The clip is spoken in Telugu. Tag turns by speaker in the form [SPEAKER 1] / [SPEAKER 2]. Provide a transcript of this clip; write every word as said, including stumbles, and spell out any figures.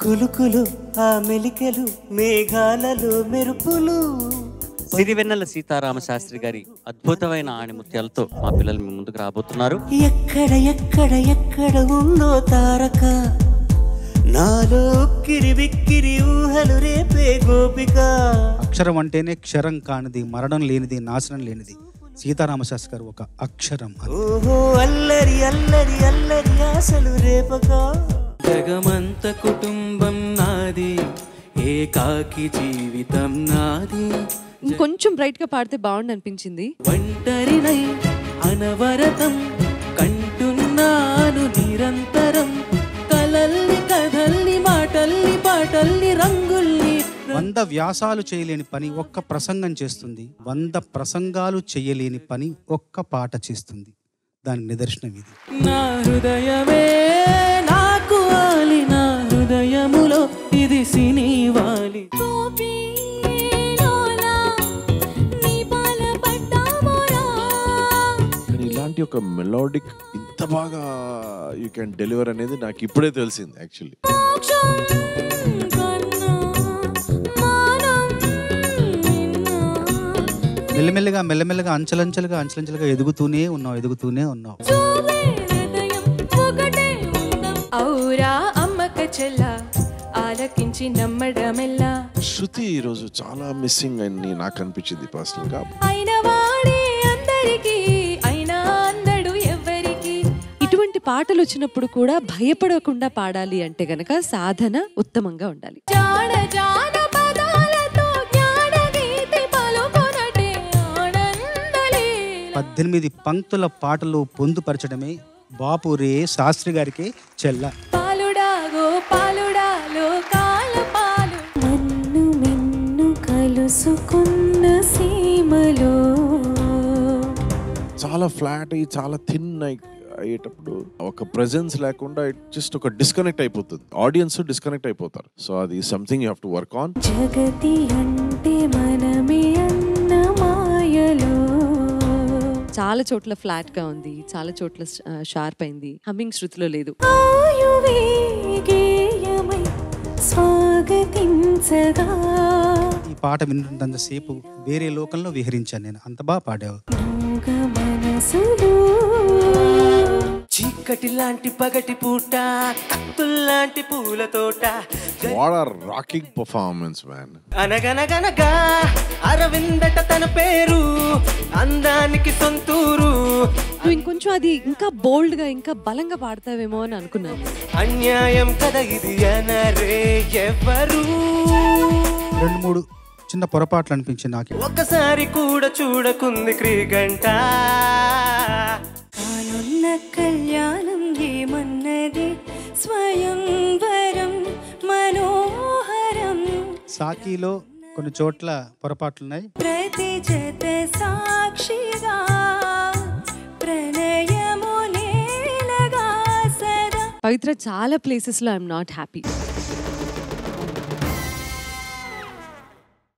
[SPEAKER 1] కులుకులు ఆ మెలికలు మేఘాలలో మెరుపులు.
[SPEAKER 2] సిరివెన్నెల సీతారామ శాస్త్రి గారి అద్భుతమైన ఆణిముత్యాలతో మా పిల్లలు మీ ముందుకు రాబోతున్నారు.
[SPEAKER 1] ఎక్కడ ఎక్కడ ఎక్కడ ఉందో తారక, నాలో కిరి బిక్కిరి ఊహలు రేపే గోపిక.
[SPEAKER 3] అక్షరం అంటేనే క్షరం కానిది, మరణం లేనిది, నాశనం లేనిది. సీతారామ శాస్త్రి గారు ఒక అక్షరం.
[SPEAKER 1] ఓహో అల్లరి అల్లరి అల్లరి ఆశలు రేపక.
[SPEAKER 4] జగమంత కుటుంబం నాది, ఏకాకి జీవితం నాది.
[SPEAKER 5] ఇంకొంచెం బ్రైట్ గా పాడితే బాగుండు అనిపించింది.
[SPEAKER 4] ఒంటరినై అనవరతం కంటున్నాను నిరంతరం, కలల్ని కథల్ని మాటల్ని పాటల్ని రంగుల్ని.
[SPEAKER 3] వంద వ్యాసాలు చేయలేని పని ఒక్క ప్రసంగం చేస్తుంది, వంద ప్రసంగాలు చేయలేని పని ఒక్క పాట చేస్తుంది. దానికి నిదర్శనం ఇది.
[SPEAKER 4] నా హృదయమే నాకు వాలి, నా హృదయములో ఇది సినివాలి.
[SPEAKER 6] ఇలాంటి ఒక మెలోడిక్ ఇంత బాగా యూ కెన్ డెలివర్ అనేది నాకు ఇప్పుడే తెలిసింది యాక్చువల్లీ.
[SPEAKER 3] మెల్లమెల్లగా మెల్లమెల్లగా అంచెలంచెలుగా అంచెలంచెలుగా ఎదుగుతూనే ఉన్నావు ఎదుగుతూనే ఉన్నావు.
[SPEAKER 6] శృతి ఈరోజు చాలా మిస్సింగ్ అని నాకు అనిపించింది పర్సనల్ గా.
[SPEAKER 5] ఇటువంటి పాటలు వచ్చినప్పుడు కూడా భయపడకుండా పాడాలి అంటే గనక సాధన ఉత్తమంగా ఉండాలి.
[SPEAKER 3] పద్దెనిమిది పంక్తుల పాటలు పొందుపరచడమే బాపురే శాస్త్రి గారికి చెల్ల.
[SPEAKER 5] పాలుడాగో పాలుడాలో కాలపాలు మన్ను మిన్ను కలుసుకున్న సీమలో.
[SPEAKER 6] చాలా ఫ్లాట్ అయ్యి చాలా థిన్ అయ్యేటప్పుడు ఒక ప్రెజెన్స్ లేకుండా జస్ట్ ఒక డిస్కనెక్ట్ అయిపోతుంది, ఆడియన్స్ డిస్కనెక్ట్ అయిపోతారు. సో అది something you have to work on.
[SPEAKER 5] Jagati అంటే మనమే అన్న మాయలో. చాలా చోట్ల ఫ్లాట్ గా ఉంది, చాలా చోట్ల షార్ప్ అయింది, హమ్మింగ్ శృతిలో లేదు.
[SPEAKER 3] ఈ పాట వింటున్నంతసేపు వేరే లోకంలో విహరించాను నేను, అంత బాగా పాడావు.
[SPEAKER 1] చీకటి లాంటి పగటి పూట, కత్తుల్లాంటి పూల తోట.
[SPEAKER 6] What are rocking performance man.
[SPEAKER 1] అనగనగనగా అరవిందట తన పేరు, అందానికి సొంతూరు.
[SPEAKER 5] నువ్వు ఇంకొంచెం అది ఇంకా బోల్డ్ గా ఇంకా బలంగా పాడతావేమో అని అనుకున్నాను.
[SPEAKER 1] అన్యాయం కదా ఇది అనరే ఎవరు.
[SPEAKER 3] రెండు మూడు చిన్న పొరపాట్లు అనిపించింది నాకు.
[SPEAKER 1] ఒక్కసారి కూడా చూడకుంది క్రీగంట.
[SPEAKER 5] కానున్న కళ్యాణం ఏమన్నది స్వయంవరం మనోహరం.
[SPEAKER 3] సాకిలో కొన్ని చోట్ల పొరపాట్లున్నాయి.
[SPEAKER 5] ప్రతి జత సాక్షిగా ప్రణయము నేలగా సదా. పవిత్ర చాలా ప్లేసెస్ లో ఐఎమ్ నాట్ హ్యాపీ.